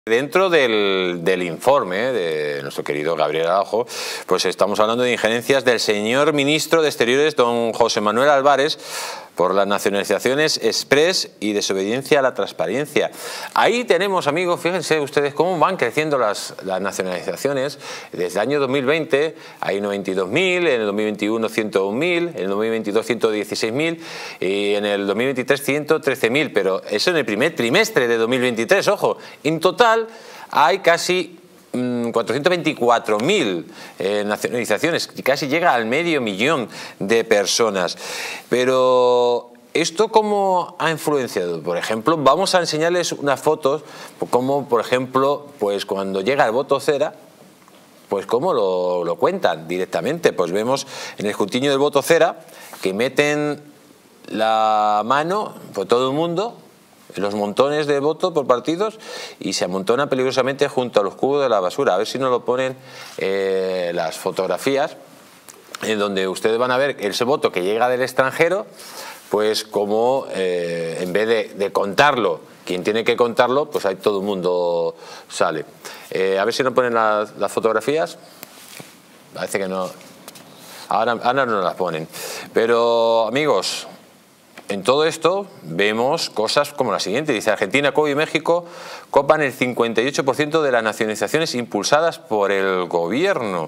Dentro del informe de nuestro querido Gabriel Araujo, pues estamos hablando de injerencias del señor ministro de Exteriores, don José Manuel Álvarez, por las nacionalizaciones express y desobediencia a la transparencia. Ahí tenemos, amigos, fíjense ustedes cómo van creciendo las nacionalizaciones. Desde el año 2020 hay 92.000, en el 2021 101.000, en el 2022 116.000 y en el 2023 113.000, pero eso en el primer trimestre de 2023, ojo. En total hay casi 424.000 nacionalizaciones, y casi llega al 500.000 de personas. Pero ¿esto cómo ha influenciado? Por ejemplo, vamos a enseñarles unas fotos, como por ejemplo, pues cuando llega el voto cera, pues cómo lo cuentan directamente. Pues vemos en el escrutinio del voto cera que meten la mano por todo el mundo, los montones de votos por partidos, y se amontonan peligrosamente junto a los cubos de la basura. A ver si nos lo ponen las fotografías, en donde ustedes van a ver ese voto que llega del extranjero, pues como en vez de contarlo, quien tiene que contarlo, pues ahí todo el mundo sale. A ver si nos ponen las fotografías. Parece que no. Ahora no las ponen. Pero, amigos, en todo esto vemos cosas como la siguiente. Dice: Argentina, Cuba y México copan el 58% de las nacionalizaciones impulsadas por el gobierno.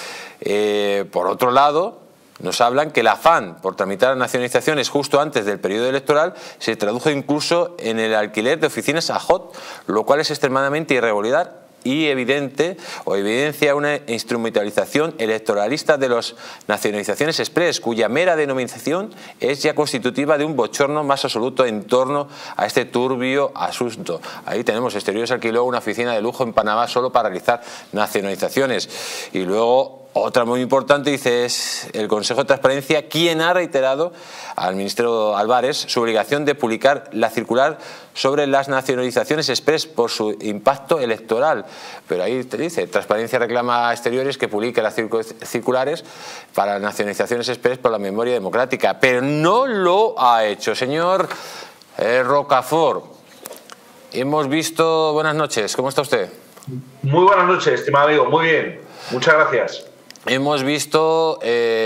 Por otro lado, nos hablan que el afán por tramitar las nacionalizaciones justo antes del periodo electoral se tradujo incluso en el alquiler de oficinas ad hoc, lo cual es extremadamente irregular y evidencia una instrumentalización electoralista de las nacionalizaciones express, cuya mera denominación es ya constitutiva de un bochorno más absoluto en torno a este turbio asunto. Ahí tenemos: Exteriores alquiló una oficina de lujo en Panamá solo para realizar nacionalizaciones. Y luego otra muy importante, dice, es el Consejo de Transparencia quien ha reiterado al ministro Álvarez su obligación de publicar la circular sobre las nacionalizaciones express por su impacto electoral. Pero ahí te dice: Transparencia reclama a Exteriores que publique las circulares para las nacionalizaciones express por la memoria democrática. Pero no lo ha hecho. Señor Rocafort, hemos visto... Buenas noches, ¿cómo está usted? Muy buenas noches, estimado amigo, muy bien, muchas gracias. Hemos visto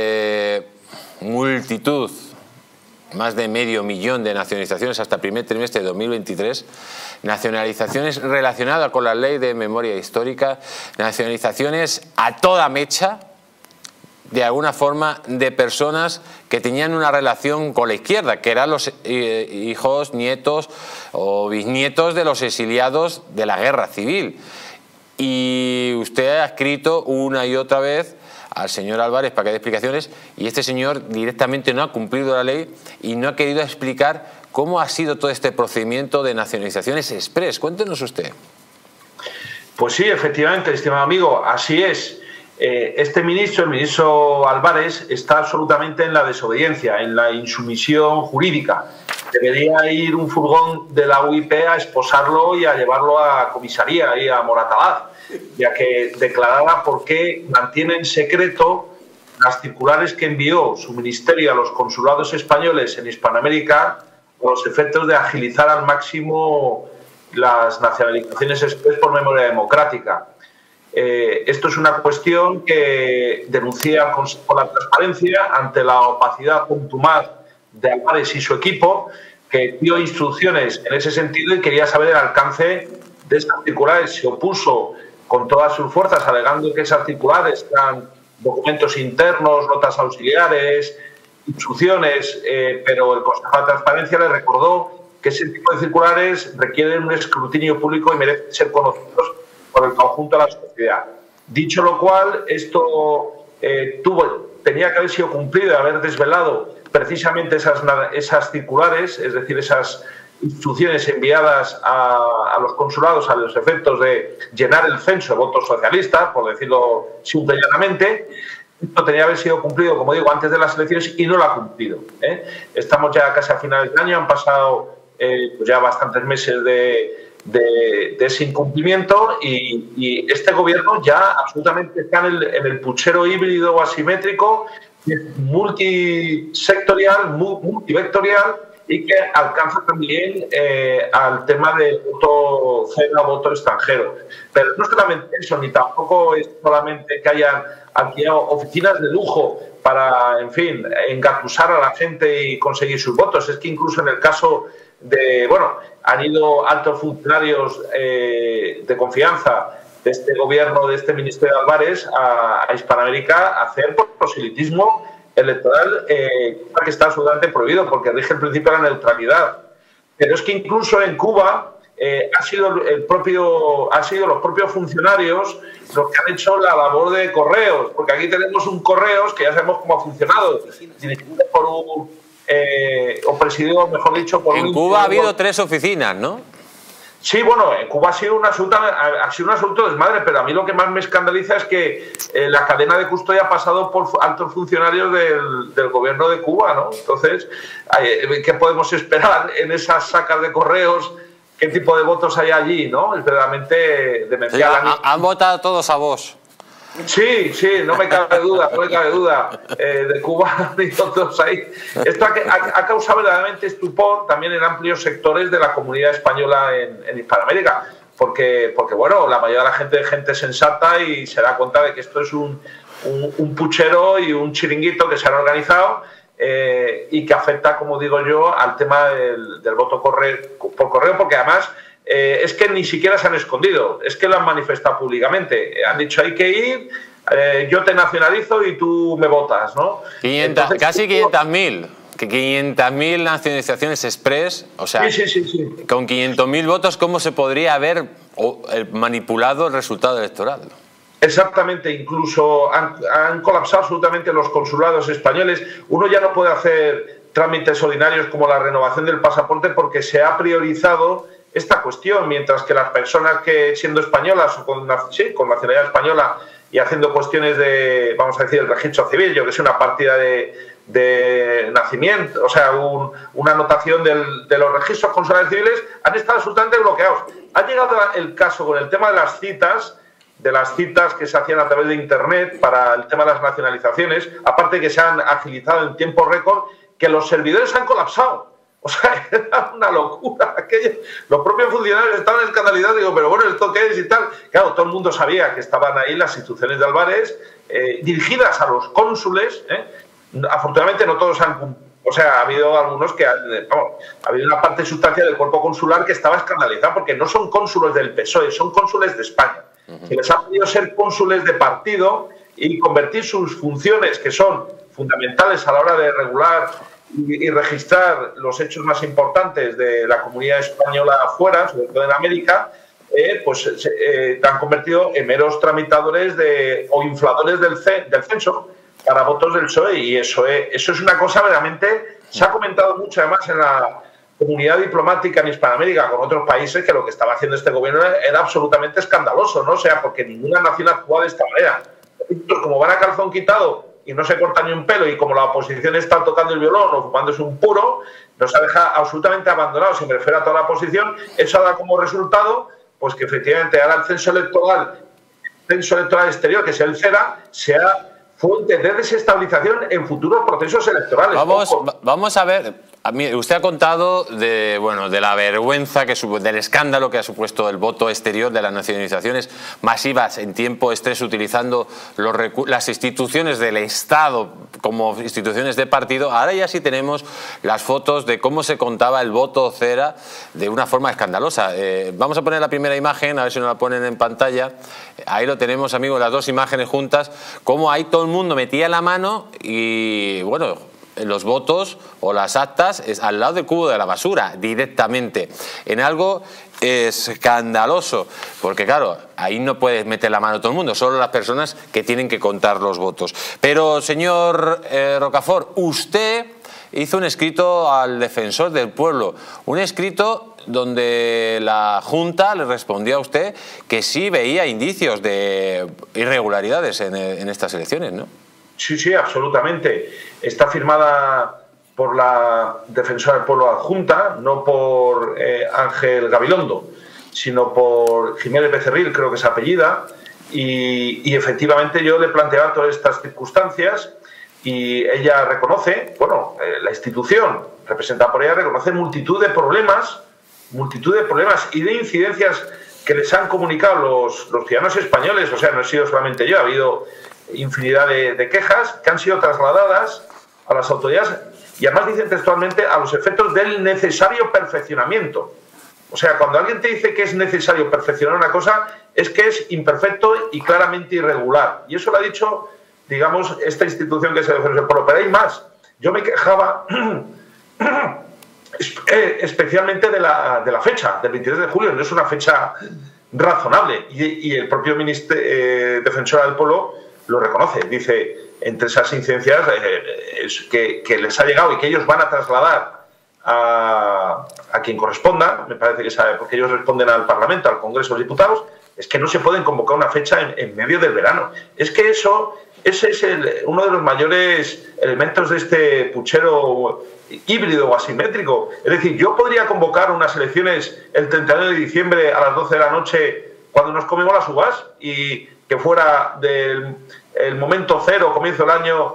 multitud, más de 500.000 de nacionalizaciones hasta el primer trimestre de 2023, nacionalizaciones relacionadas con la ley de memoria histórica, nacionalizaciones a toda mecha, de alguna forma, de personas que tenían una relación con la izquierda, que eran los hijos, nietos o bisnietos de los exiliados de la guerra civil. Y usted ha escrito una y otra vez al señor Álvarez para que dé explicaciones, y este señor directamente no ha cumplido la ley y no ha querido explicar cómo ha sido todo este procedimiento de nacionalizaciones express. Cuéntenos usted. Pues sí, efectivamente, estimado amigo, así es. Este ministro, el ministro Álvarez, está absolutamente en la desobediencia, en la insumisión jurídica. Debería ir un furgón de la UIP a esposarlo y a llevarlo a comisaría y a Moratalaz, ya que declarara por qué mantiene en secreto las circulares que envió su ministerio a los consulados españoles en Hispanoamérica con los efectos de agilizar al máximo las nacionalizaciones express por memoria democrática. Esto es una cuestión que denuncia al Consejo de la Transparencia ante la opacidad contumaz de Álvarez y su equipo, que dio instrucciones en ese sentido y quería saber el alcance de esas circulares. Se opuso con todas sus fuerzas, alegando que esas circulares eran documentos internos, notas auxiliares, instrucciones, pero el Consejo de la Transparencia le recordó que ese tipo de circulares requieren un escrutinio público y merecen ser conocidos por el conjunto de la sociedad. Dicho lo cual, esto tenía que haber sido cumplido y haber desvelado precisamente esas circulares, es decir, esas instrucciones enviadas a los consulados a los efectos de llenar el censo de votos socialistas, por decirlo simple y llanamente. Esto tenía que haber sido cumplido, como digo, antes de las elecciones y no lo ha cumplido. Estamos ya casi a finales de año, han pasado pues ya bastantes meses de ese incumplimiento y este gobierno ya absolutamente está en el puchero híbrido o asimétrico, multisectorial, multivectorial, y que alcanza también al tema del voto cero, voto extranjero. Pero no solamente eso, ni tampoco es solamente que hayan alquilado oficinas de lujo para, en fin, engatusar a la gente y conseguir sus votos. Es que incluso en el caso de, bueno, han ido altos funcionarios de confianza de este gobierno, de este ministerio de Álvarez, a Hispanoamérica a hacer proselitismo electoral que está absolutamente prohibido porque rige el principio de la neutralidad. Pero es que incluso en Cuba han sido los propios funcionarios los que han hecho la labor de Correos, porque aquí tenemos un Correos que ya sabemos cómo ha funcionado, dirigido por un o presidido, mejor dicho, por un... En Cuba ha habido 3 oficinas, ¿no? Sí, bueno, en Cuba ha sido un asunto desmadre, pero a mí lo que más me escandaliza es que la cadena de custodia ha pasado por altos funcionarios del gobierno de Cuba, ¿no? Entonces, ¿qué podemos esperar en esas sacas de correos? ¿Qué tipo de votos hay allí, no? Es verdaderamente demencial. Sí, han votado todos a vos. Sí, sí, no me cabe duda, no me cabe duda. De Cuba y todos ahí. Esto ha causado verdaderamente estupor también en amplios sectores de la comunidad española en Hispanoamérica, porque bueno, la mayoría de la gente es gente sensata y se da cuenta de que esto es un puchero y un chiringuito que se han organizado y que afecta, como digo yo, al tema del voto por correo, porque además... es que ni siquiera se han escondido, es que lo han manifestado públicamente. Han dicho, hay que ir, yo te nacionalizo y tú me votas, ¿no? Casi 500.000. Que 500.000 nacionalizaciones express, o sea, sí. Con 500.000 votos, ¿cómo se podría haber manipulado el resultado electoral? Exactamente, incluso han colapsado absolutamente los consulados españoles. Uno ya no puede hacer trámites ordinarios como la renovación del pasaporte porque se ha priorizado esta cuestión, mientras que las personas que, siendo españolas o con nacionalidad española y haciendo cuestiones de, vamos a decir, el registro civil, yo que sé, una partida de nacimiento, o sea, una anotación de los registros consulares civiles, han estado absolutamente bloqueados. Ha llegado el caso con el tema de las citas que se hacían a través de Internet para el tema de las nacionalizaciones, aparte que se han agilizado en tiempo récord, que los servidores han colapsado. O sea, era una locura aquello. Los propios funcionarios estaban escandalizados. Digo, pero bueno, ¿esto qué es y tal? Claro, todo el mundo sabía que estaban ahí las instituciones de Álvarez dirigidas a los cónsules. Afortunadamente no todos han... O sea, ha habido algunos que... ha habido una parte sustancial del cuerpo consular que estaba escandalizada porque no son cónsules del PSOE, son cónsules de España. Se les ha pedido ser cónsules de partido y convertir sus funciones, que son fundamentales a la hora de regular y registrar los hechos más importantes de la comunidad española afuera, sobre todo en América, pues se han convertido en meros tramitadores o infladores del censo para votos del PSOE. Y eso es una cosa verdaderamente... Se ha comentado mucho además en la comunidad diplomática en Hispanoamérica con otros países que lo que estaba haciendo este gobierno era absolutamente escandaloso, ¿no? O sea, porque ninguna nación actúa de esta manera. Como van a calzón quitado y no se corta ni un pelo, y como la oposición está tocando el violón o fumándose un puro, nos ha dejado absolutamente abandonados, y me refiero a toda la oposición. Eso da como resultado pues que efectivamente ahora el censo electoral exterior, que sea el CERA, sea fuente de desestabilización en futuros procesos electorales. Vamos a ver. Usted ha contado de la vergüenza, del escándalo que ha supuesto el voto exterior, de las nacionalizaciones masivas en tiempo extres, utilizando las instituciones del Estado como instituciones de partido. Ahora ya sí tenemos las fotos de cómo se contaba el voto CERA de una forma escandalosa. Vamos a poner la primera imagen, a ver si nos la ponen en pantalla. Ahí lo tenemos, amigos, las dos imágenes juntas, cómo ahí todo el mundo metía la mano y, bueno, los votos o las actas al lado del cubo de la basura, directamente, en algo escandaloso, porque claro, ahí no puedes meter la mano todo el mundo, solo las personas que tienen que contar los votos. Pero, señor Rocafort, usted hizo un escrito al defensor del pueblo, un escrito donde la Junta le respondió a usted que sí veía indicios de irregularidades en estas elecciones, ¿no? Sí, absolutamente. Está firmada por la defensora del pueblo adjunta, no por Ángel Gabilondo, sino por Jiménez Becerril, creo que es apellida, y efectivamente yo le planteaba todas estas circunstancias. y ella reconoce, bueno, la institución representada por ella reconoce multitud de problemas y de incidencias que les han comunicado los ciudadanos españoles. O sea, no he sido solamente yo, ha habido infinidad de quejas que han sido trasladadas a las autoridades y además dicen textualmente a los efectos del necesario perfeccionamiento. O sea, cuando alguien te dice que es necesario perfeccionar una cosa, es que es imperfecto y claramente irregular. Y eso lo ha dicho, digamos, esta institución que es el Defensor del Pueblo. Pero hay más. Yo me quejaba especialmente de la fecha, del 23 de julio. No es una fecha razonable. Y el propio Defensor del Pueblo lo reconoce. Dice, entre esas incidencias que les ha llegado y que ellos van a trasladar a quien corresponda, me parece que sabe, porque ellos responden al Parlamento, al Congreso de los Diputados, es que no se pueden convocar una fecha en medio del verano. Es que ese es uno de los mayores elementos de este puchero híbrido o asimétrico. Es decir, yo podría convocar unas elecciones el 31 de diciembre a las 12 de la noche cuando nos comemos las uvas y que fuera del momento cero, comienzo del año,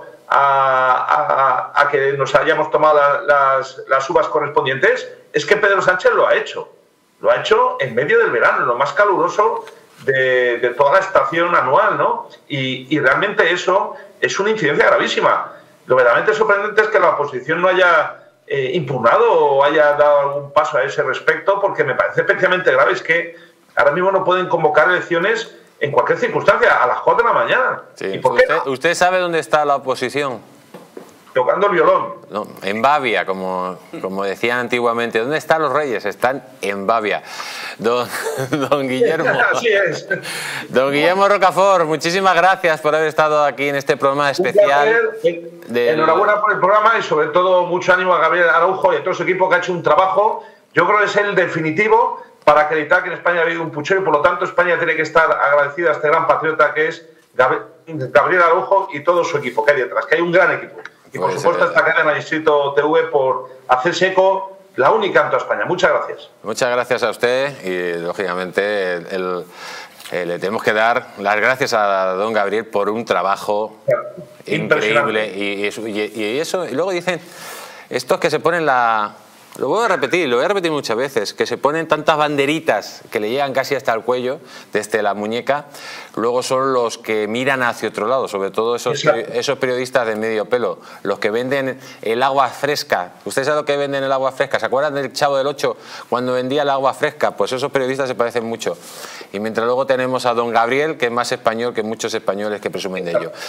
a que nos hayamos tomado las uvas correspondientes. Es que Pedro Sánchez lo ha hecho en medio del verano, lo más caluroso de toda la estación anual, ¿no? Y realmente eso es una incidencia gravísima. Lo verdaderamente sorprendente es que la oposición no haya impugnado o haya dado algún paso a ese respecto, porque me parece especialmente grave. Es que ahora mismo no pueden convocar elecciones en cualquier circunstancia, a las 4 de la mañana. Sí. ¿Y por qué no? ¿Usted sabe dónde está la oposición? Tocando el violón. No, en Bavia, como decían antiguamente. ¿Dónde están los reyes? Están en Bavia. Don Guillermo. Así es. Don Guillermo Rocafort, muchísimas gracias por haber estado aquí en este programa especial. Enhorabuena por el programa y sobre todo mucho ánimo a Gabriel Araujo y a todo su equipo que ha hecho un trabajo. Yo creo que es el definitivo para acreditar que en España ha habido un puchero y por lo tanto España tiene que estar agradecida a este gran patriota que es Gabriel Araujo y todo su equipo que hay detrás, que hay un gran equipo. Y por supuesto esta cadena Distrito TV por hacerse eco, la única en toda España. Muchas gracias. Muchas gracias a usted y lógicamente le tenemos que dar las gracias a don Gabriel por un trabajo increíble. Y luego dicen, estos que se ponen lo voy a repetir muchas veces, que se ponen tantas banderitas que le llegan casi hasta el cuello, desde la muñeca, luego son los que miran hacia otro lado, sobre todo esos periodistas de medio pelo, los que venden el agua fresca. ¿Ustedes saben lo que venden el agua fresca? ¿Se acuerdan del Chavo del Ocho cuando vendía el agua fresca? Pues esos periodistas se parecen mucho. Y mientras luego tenemos a don Gabriel, que es más español que muchos españoles que presumen de ello.